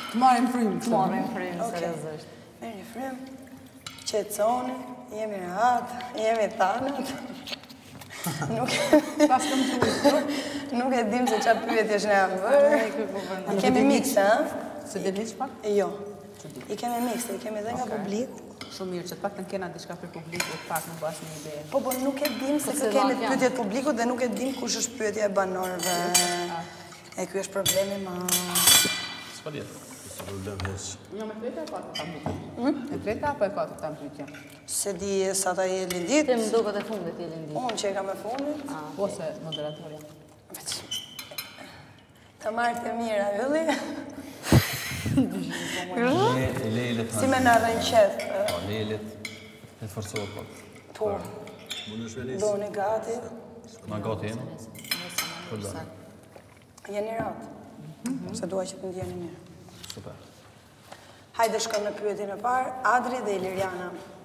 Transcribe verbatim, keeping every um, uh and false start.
Të marrim frymë. Të marrim frymë, seriozisht. Merë një frymë, qetësoni, jemi rahat, jemi tanët. Nuk Nuk e dim se qa pyetje që ne jam bërë. I kemi mikse, ha? Se dhe një pak? Jo. I kemi mikse, i kemi dhe nga publik. Shumë mirë, që të pak të në kena diçka për publiku, pak në bas një ide. Po, po, nuk e dim se kë kemi të pyetjet publikut dhe nuk e dim kush është pyetje e banorëve. E ky është problemi ma... S'pa djetë. S'pa problem heq. Jo, me treta e katër ta pyetje? E treta apo e katër ta pyetje? Se di sa ta je lindit. Ti më duket e fundit je lindit. Unë që e kam e fundit. Po se moderatorja. Të marrë të mira, vëlli? Si me në rënë qëtë. Po, lelit. E të forsohet pak. Po. Do në gati. Na gati jenë? Jeni ratë. Se duaj që të ndjeni mirë. Super. Hajde shkëm në pyetjen e parë, Adri dhe Iliriana.